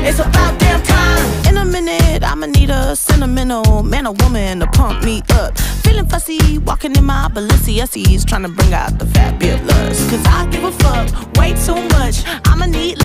It's about damn time. In a minute, I'ma need a sentimental man or woman to pump me up. Feeling fussy, walking in my Balenciennes, trying to bring out the fabulous. Cause I